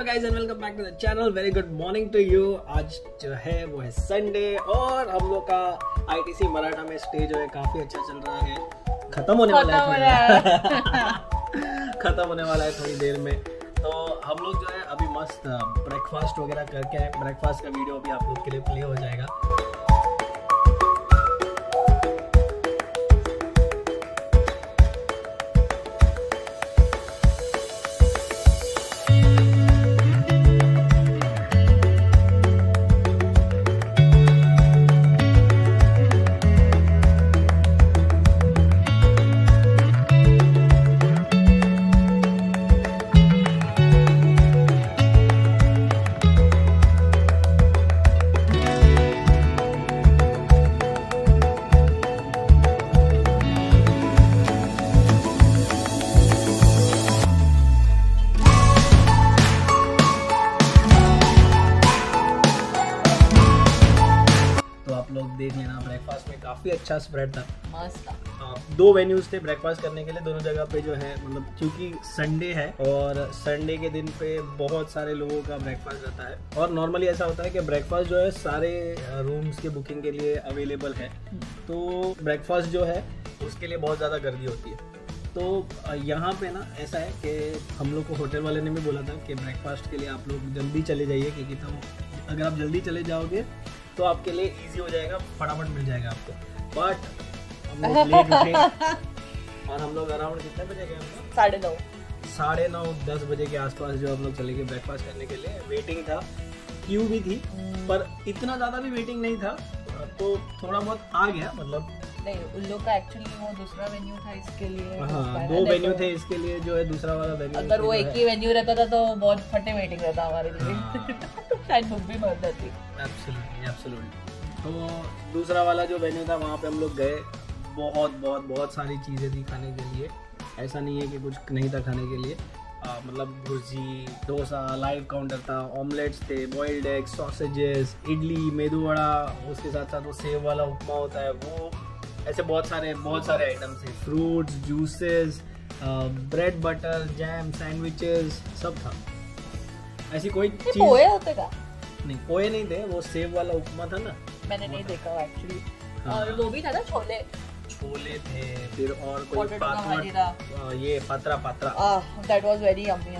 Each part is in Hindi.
Hello guys and welcome back to the channel. Very good morning to you. आज जो है वो है संडे और हम लोग का आईटीसी मराठा में स्टे जो है काफी अच्छा चल रहा है। खत्म होने वाला है खत्म होने वाला है थोड़ी देर में। तो हम लोग जो है अभी मस्त ब्रेकफास्ट वगैरह करके आए। ब्रेकफास्ट का वीडियो भी आप लोग के लिए प्ले हो जाएगा। लोग देख लेना, ब्रेकफास्ट में काफी अच्छा स्प्रेड था, मस्त था। 2 वेन्यूज थे ब्रेकफास्ट करने के लिए। दोनों जगह पे जो है मतलब क्योंकि संडे है और संडे के दिन पे बहुत सारे लोगों का ब्रेकफास्ट रहता है और नॉर्मली ऐसा होता है कि ब्रेकफास्ट जो है सारे रूम्स के बुकिंग के लिए अवेलेबल है। तो ब्रेकफास्ट जो है उसके लिए बहुत ज़्यादा गर्दी होती है। तो यहाँ पे ना ऐसा है कि हम लोग को होटल वाले ने भी बोला था कि ब्रेकफास्ट के लिए आप लोग जल्दी चले जाइए, क्योंकि तो अगर आप जल्दी चले जाओगे तो आपके लिए इजी हो जाएगा, फटाफट मिल जाएगा आपको। बट हम लोग लेट उठे और हम लोग अराउंड कितने बजे गए? 9:30 10 बजे के आसपास जो हम लोग चले गए ब्रेकफास्ट करने के लिए। वेटिंग था, क्यू भी थी, पर इतना ज़्यादा भी वेटिंग नहीं था, तो थोड़ा बहुत आ गया। मतलब नहीं, उन लोग का एक्चुअली वो दूसरा वेन्यू था इसके लिए। हाँ, 2 वेन्यू थे इसके लिए, जो है दूसरा वाला वेन्यू। अगर वो एक ही वेन्यू रहता था तो बहुत फटे वेटिंग रहता हमारे लिए। शायद बुक भी मिल जाती। एब्सोल्युटली। तो दूसरा वाला जो वेन्यू था वहाँ पे हम लोग गए। बहुत सारी चीज़ें थी खाने के लिए। ऐसा नहीं है कि कुछ नहीं था खाने के लिए। मतलब भुर्जी, डोसा, लाइव काउंटर था, ऑमलेट्स थे, boiled egg, sausages, idli, medu vada, उसके साथ साथ वो सेव वाला उपमा होता है वो, ऐसे बहुत सारे आइटम्स थे। Fruits, juices, bread butter, jam, sandwiches, सब था। ऐसी कोई चीज पोहे होते का? नहीं, पोहे नहीं थे, वो सेव वाला उपमा था ना। मैंने नहीं देखा एक्चुअली। और वो भी था ना, छोले थे, फिर और कोई ये patra that was very yummy.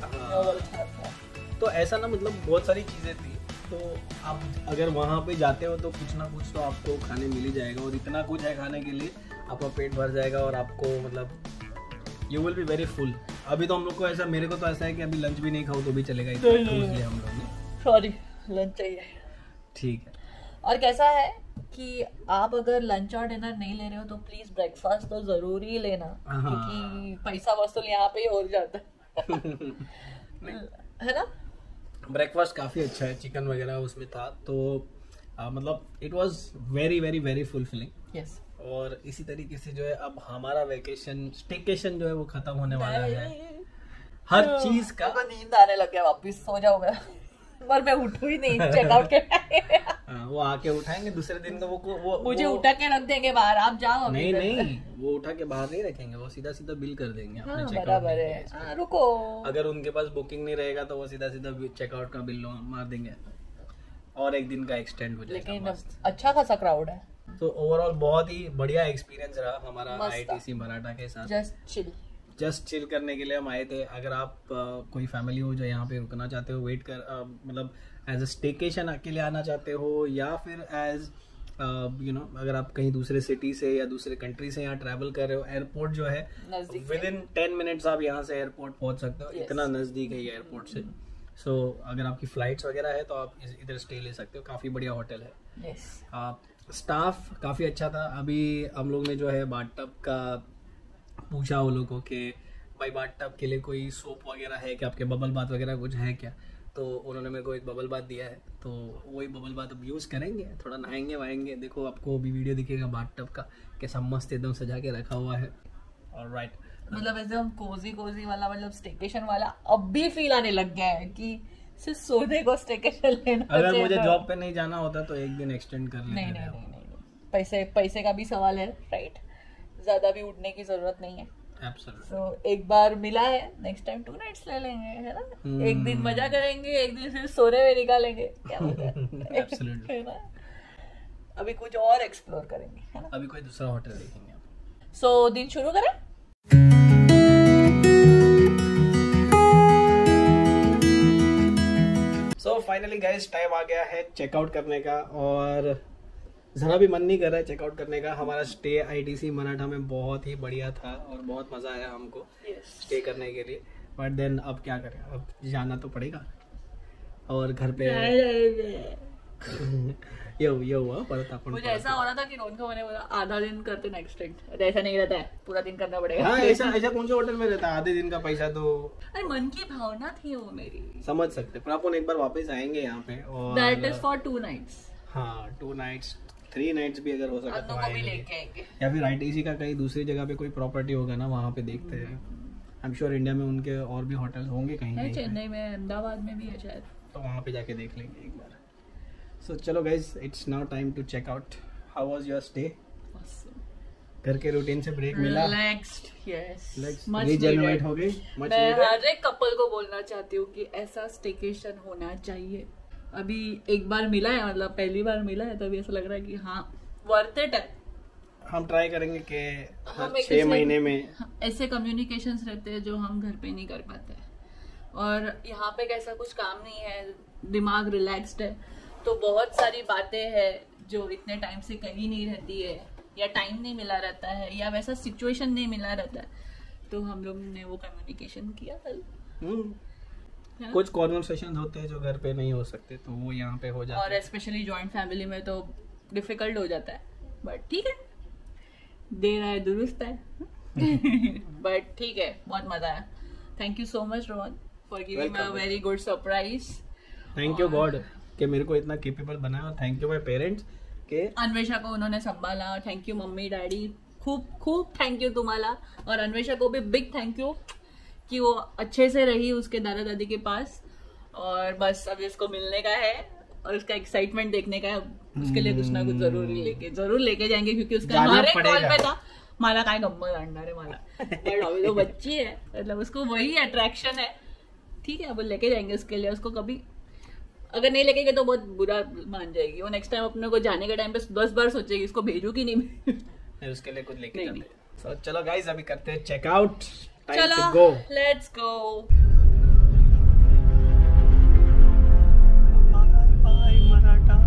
तो ऐसा ना, मतलब बहुत सारी चीजें थी। तो आप अगर वहाँ पे जाते हो तो कुछ ना कुछ तो आपको खाने मिल ही जाएगा, और इतना कुछ है खाने के लिए, आपका पेट भर जाएगा और आपको मतलब you will be very full. अभी तो हम लोग को ऐसा, मेरे को तो ऐसा है कि अभी लंच भी नहीं खाओ तो भी चलेगा, इसलिए हम लोग ने सॉरी लंच चाहिए। ठीक है। और कैसा है कि आप अगर लंच और डिनर नहीं ले रहे हो तो प्लीज ब्रेकफास्ट तो जरूर ही लेना, क्योंकि पैसा वसूल यहाँ पे ही हो जाता है ना। ब्रेकफास्ट काफ़ी अच्छा है, चिकन वगैरह उसमें था, तो मतलब it was very very very fulfilling. Yes. और इसी तरीके से जो है अब हमारा वेकेशन स्टेकेशन जो है वो खत्म होने वाला है। हर चीज का नींद आने लग गया, वापस सो जाऊंगा पर मैं उठू ही नहीं चेकआउट के। वो आके उठाएंगे दूसरे दिन तो वो मुझे उठा के रख देंगे बाहर, आप जाओ। नहीं, वो उठा के बाहर नहीं रखेंगे, वो सीधा बिल कर देंगे अपने चेकआउट। बराबर है। रुको, अगर उनके पास बुकिंग नहीं रहेगा तो वो सीधा चेकआउट का बिल मार देंगे और एक दिन का एक्सटेंड हो जाएगा। लेकिन अच्छा खासा क्राउड है, तो ओवरऑल बहुत ही बढ़िया एक्सपीरियंस रहा हमारा आईटीसी मराठा के साथ। जस्ट चिल करने के लिए हम आए थे। अगर आप कोई फैमिली हो जो यहाँ पे रुकना चाहते हो, मतलब एज अ स्टेकेशन के लिए आना चाहते हो, या फिर एज अगर आप कहीं दूसरे सिटी से या दूसरे कंट्री से यहाँ ट्रैवल कर रहे हो, एयरपोर्ट जो है विद इन 10 मिनट्स आप यहाँ से एयरपोर्ट पहुँच सकते हो। इतना नज़दीक है ये एयरपोर्ट से। सो अगर आपकी फ्लाइट्स वगैरह है तो आप इधर स्टे ले सकते हो। काफ़ी बढ़िया होटल है। स्टाफ काफ़ी अच्छा था। अभी हम लोग ने जो है बाथटब का पूछा वो लोगों के, भाई बाथटब के लिए कोई सोप वगैरह है क्या, आपके बबल बाथ वगैरह कुछ है क्या? तो उन्होंने मेरे को एक बबल बाथ दिया है, तो वही बबल बाथ अब यूज़ करेंगे, थोड़ा नहाएंगे वाएंगे। देखो आपको अभी वीडियो दिखेगा बाथटब का, कैसा मस्त एकदम सजा के रखा हुआ है। ऑलराइट, मतलब ऐसे हम कोजी वाला, मतलब स्टेकेशन वाला अब भी फील आने लग गया है कि सिर्फ सोने को स्टेकेशन लेना। अगर मुझे जॉब पे नहीं जाना होता तो एक दिन एक्सटेंड कर लेते। नहीं, पैसे का भी सवाल है, राइट। ज्यादा भी उठने की जरूरत नहीं है। So, एक बार मिला है, नेक्स्ट टाइम 2 नाइट्स ले लेंगे, है ना? एक दिन मजा करेंगे, एक दिन फिर सोने में निकालेंगे, क्या बोलते हैं? है ना? अभी कुछ और एक्सप्लोर करेंगे, है ना? अभी कोई दूसरा होटल देखेंगे। So, दिन शुरू करें? So फाइनली गाइस टाइम आ गया है चेकआउट करने का, और ज़रा भी मन नहीं कर रहा है चेकआउट करने का। हमारा स्टे ITC मराठा में बहुत ही बढ़िया था और बहुत मज़ा आया हमको स्टे करने के लिए। बट देन अब क्या करें, अब जाना तो पड़ेगा। और घर पे ये हुआ पर मुझे ऐसा हो रहा था कि रोहन को मैंने बोला आधा दिन करते नेक्स्ट टाइम, ऐसा नहीं रहता है, पूरा दिन करना पड़ेगा। हाँ, ऐसा कौन से होटल में रहता है आधे दिन का पैसा तो। अरे मन की भावना थी वो मेरी, समझ सकते। पर अपन एक बार वापस आएंगे यहाँ पे, और दैट इज फॉर 2 नाइट्स। हाँ 2 नाइट्स 3 नाइट्स भी अगर हो सके तो आएंगे, या फिर ITC का कहीं दूसरी जगह पे कोई प्रॉपर्टी होगा ना, वहाँ पे देखते हैं। आई एम श्योर इंडिया में उनके और भी होटल होंगे कहीं, चेन्नई में, अहमदाबाद में भी है शायद, तो वहाँ पे जाके देख लेंगे एक बार। So चलो guys, it's now time to check out. How was your stay? घर के रूटीन से ब्रेक मिला? रिलैक्स्ड, यस, रीजेनरेट हो गई। मैं हर एक कपल को बोलना चाहती हूँ कि ऐसा स्टेकेशन होना चाहिए। अभी एक बार मिला है, मतलब पहली बार मिला है, तभी ऐसा लग रहा है कि हाँ वर्थ इट है। हम ट्राई करेंगे कि हर 6 महीने में ऐसे कम्युनिकेशंस रहते हैं जो हम घर पे नहीं कर पाते, और यहाँ पे कैसा कुछ काम नहीं है, दिमाग रिलैक्स्ड है, तो बहुत सारी बातें हैं जो इतने टाइम से कही नहीं रहती है, या टाइम नहीं मिला रहता है, या वैसा सिचुएशन नहीं मिला रहता है, तो हम लोग ने वो कम्युनिकेशन किया कल। कुछ कॉन्वर्सेशन होते हैं जो घर पे नहीं हो सकते, तो वो यहाँ पे हो जाते हैं, और स्पेशली जॉइंट फैमिली में तो डिफिकल्ट हो जाता है। बट ठीक है, देर आए दुरुस्त है। बट ठीक है, बहुत मजा आया। Thank you so much Rohan for giving me a very good surprise. Thank you God कि मेरे को इतना केपेबल बनाया, और थैंक यू माय पेरेंट्स के अन्वेषा को उन्होंने संभाला। थैंक यू मम्मी डैडी, खूब खूब थैंक यू तुम्हारा, और अन्वेषा को भी बिग थैंक यू कि वो अच्छे से रही उसके दादा दादी के पास। और बस अब इसको मिलने का है और उसका एक्साइटमेंट देखने का है। उसके लिए कुछ ना कुछ जरूर लेके जाएंगे, क्योंकि उसका हमारे कॉल पे था मला काय गंमत आणणार है मला, बट अभी तो बच्ची है, मतलब उसको वही अट्रैक्शन है। ठीक है, अब लेके जाएंगे उसके लिए। उसको कभी अगर नहीं लेके गए तो बहुत बुरा मान जाएगी वो। नेक्स्ट टाइम अपने को जाने के टाइम पे 10 बार सोचेगी इसको भेजू कि नहीं। उसके लिए कुछ लेके जाते हैं। So, चलो गाइस अभी करते हैं चेकआउट। चलो let's go. Bye Maratha.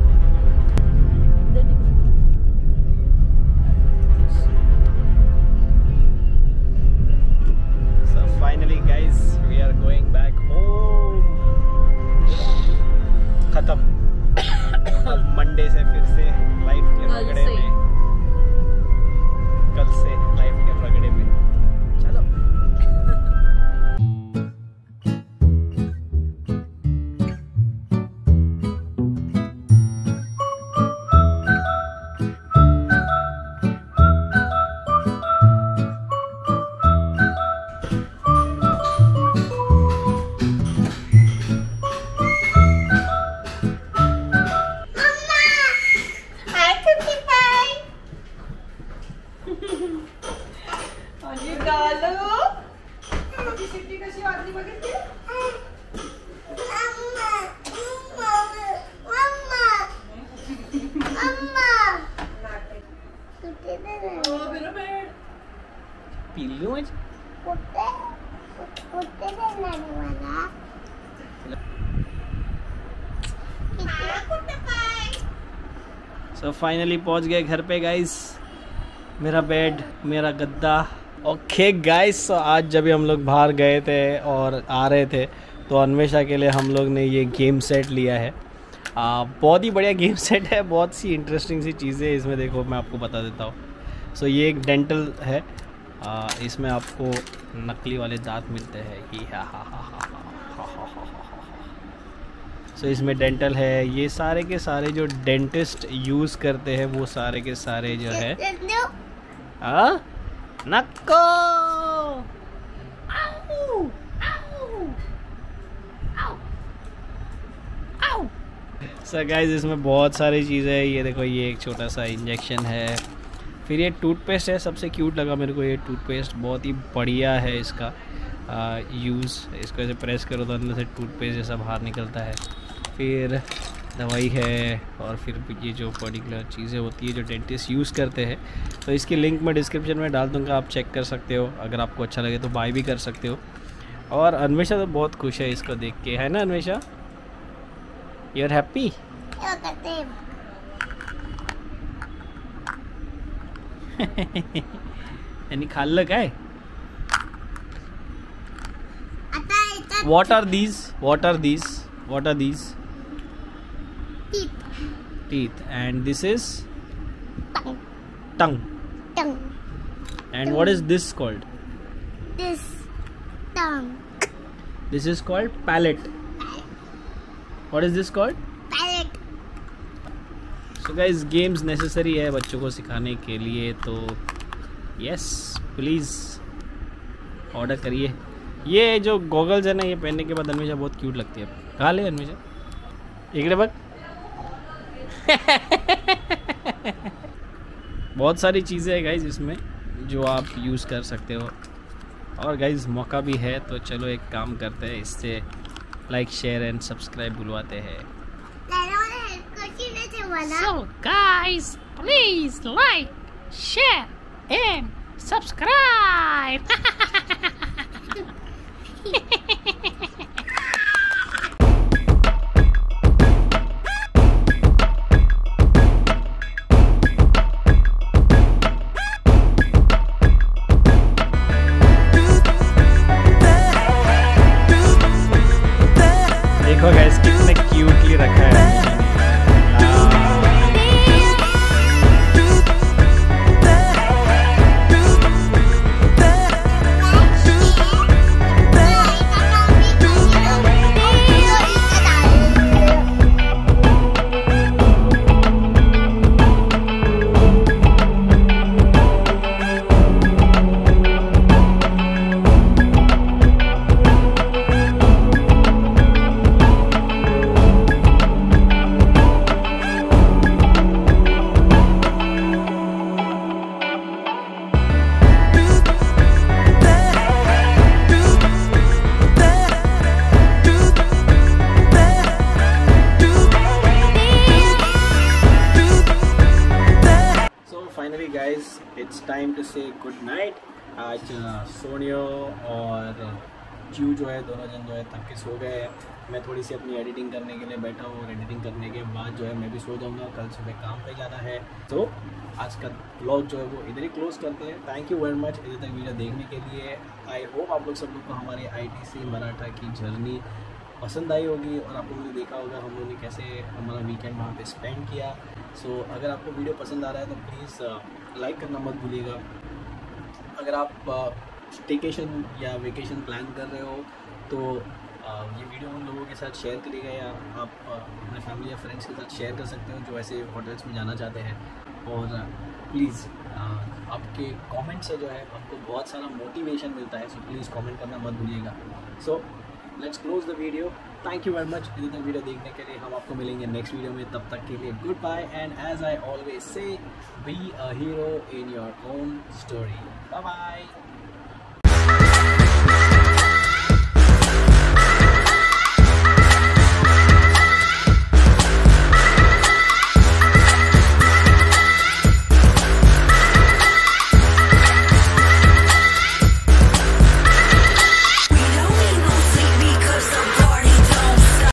So finally guys we are going back home। खत्म। अब मंडे से फिर से लाइफ के रगड़े में, कल से लाइफ के रगड़े में। चलो सो फाइनली पहुंच गए घर पे गाइस। मेरा बेड, मेरा गद्दा। ओके गाइस, आज जब हम लोग बाहर गए थे और आ रहे थे तो अन्वेषा के लिए हम लोग ने ये गेम सेट लिया है। बहुत ही बढ़िया गेम सेट है, बहुत सी इंटरेस्टिंग सी चीज़ें इसमें। देखो मैं आपको बता देता हूँ। सो ये एक डेंटल है। इसमें आपको नकली वाले दांत मिलते हैं कि सो इसमें डेंटल है। ये सारे के सारे जो डेंटिस्ट यूज़ करते हैं वो सारे के सारे जो है नक्को। सो गाइस इसमें बहुत सारी चीज़ें हैं। ये देखो, ये एक छोटा सा इंजेक्शन है फिर ये टूथपेस्ट है, सबसे क्यूट लगा मेरे को ये टूथपेस्ट, बहुत ही बढ़िया है इसका यूज़। इसको ऐसे प्रेस करो तो अंदर से टूथपेस्ट जैसा बाहर निकलता है। फिर दवाई है और फिर ये जो पर्टिकुलर चीज़ें होती है जो डेंटिस्ट यूज़ करते हैं, तो इसकी लिंक मैं डिस्क्रिप्शन में डाल दूँगा, आप चेक कर सकते हो। अगर आपको अच्छा लगे तो बाय भी कर सकते हो। और अन्वेषा तो बहुत खुश है इसको देख के, है ना अन्वेषा? You are happy? यानी खाल्लं काय? What are these? What are these? What are these? Teeth. And this is? Tongue. And what is this called? This tongue. This is called palate. What is this called? Palate. So guys, games necessary है बच्चों को सिखाने के लिए, तो yes, please ऑर्डर करिए। ये जो गॉगल्स है ना, ये पहनने के बाद अन्वेषा बहुत क्यूट लगती है। कहाँ ले अन्वेषा? इकड़े बग। बहुत सारी चीज़ें हैं गाइज इसमें जो आप यूज़ कर सकते हो। और गाइज मौका भी है, तो चलो एक काम करते हैं, इससे लाइक शेयर एंड सब्सक्राइब बुलवाते हैं। So guys, please like, share and subscribe. देखो गाइस कितने क्यूटली रखा है। Finally guys it's time to say good night. आज सोनियो और जू जो है दोनों जन जो है थक के सो गए हैं। मैं थोड़ी सी अपनी एडिटिंग करने के लिए बैठा हूँ और एडिटिंग करने के बाद जो है मैं भी सो जाऊँगा, कल सुबह काम पे जाना है। तो आज का ब्लॉग जो है वो इधर ही क्लोज करते हैं। थैंक यू वेरी मच इधर तक वीडियो देखने के लिए। आई होप आप लोग सब लोग को हमारे ITC मराठा की जर्नी पसंद आई होगी और आप लोगों ने देखा होगा हम लोगों ने कैसे हमारा वीकेंड वहाँ पे स्पेंड किया। सो अगर आपको वीडियो पसंद आ रहा है तो प्लीज़ लाइक करना मत भूलिएगा। अगर आप स्टेकेशन या वेकेशन प्लान कर रहे हो तो ये वीडियो उन लोगों के साथ शेयर करिएगा, या आप अपने फैमिली या फ्रेंड्स के साथ शेयर कर सकते हो जो ऐसे होटल्स में जाना चाहते हैं। और प्लीज़ आपके कमेंट से जो है हमको बहुत सारा मोटिवेशन मिलता है, सो प्लीज़ कमेंट करना मत भूलिएगा। So let's close the video. Thank you very much इधर तक वीडियो देखने के लिए। हम आपको मिलेंगे नेक्स्ट वीडियो में, तब तक के लिए good bye and as I always say be a hero in your own story. Bye bye.